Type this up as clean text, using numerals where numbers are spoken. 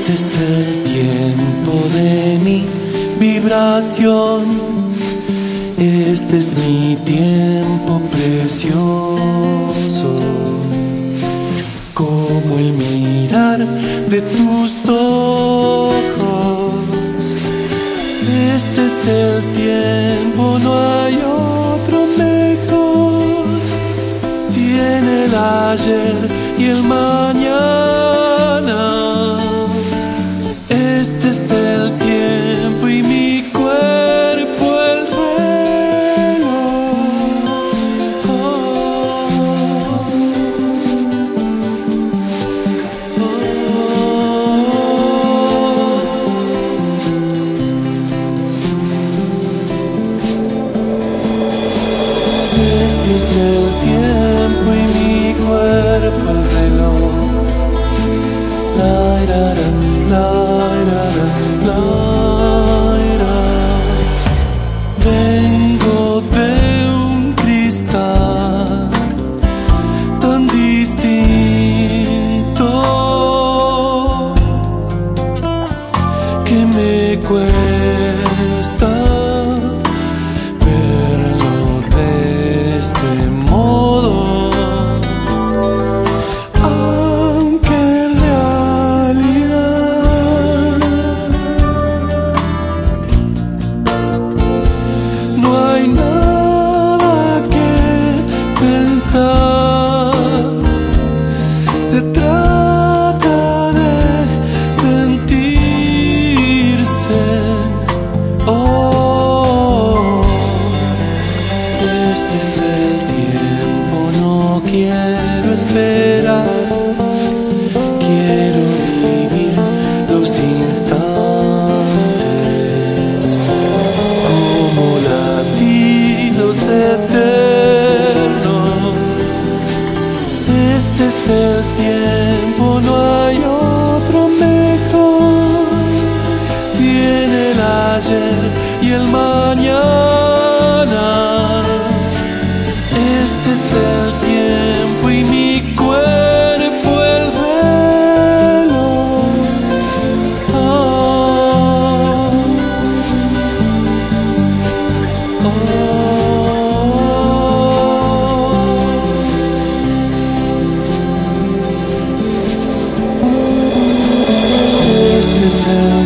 Este es el tiempo de mi vibración, este es mi tiempo precioso, como el mirar de tus ojos. Este es el tiempo, no hay otro mejor. Tiene el ayer y el mañana. Este es el tiempo y mi cuerpo el reloj. Este es el tiempo y mi cuerpo el reloj. La, la, la, la, la, la. Vengo de un cristal tan distinto que me cuesta verlo de este modo. Se trata de sentirse. Oh, este es el tiempo, no quiero esperar. Quiero vivir los instantes como latidos eternos. Este es el tiempo, no hay otro mejor. Tiene el ayer y el mañana. Este es el tiempo y mi cuerpo el reloj. Oh, oh. Este es el